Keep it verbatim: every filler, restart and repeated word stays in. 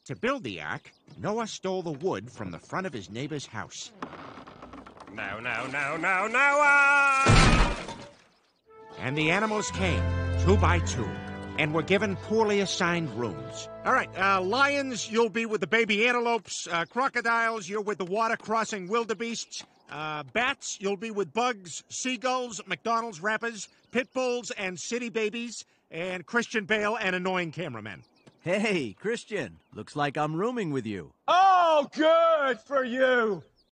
To build the Ark, Noah stole the wood from the front of his neighbor's house. No, no, no, no, Noah! And the animals came, two by two, and were given poorly assigned rooms. All right, uh, lions, you'll be with the baby antelopes. Uh, crocodiles, you're with the water-crossing wildebeests. Uh, bats, you'll be with bugs. Seagulls, McDonald's wrappers. Pit bulls and city babies. And Christian Bale and annoying cameramen. Hey, Christian, looks like I'm rooming with you. Oh, good for you.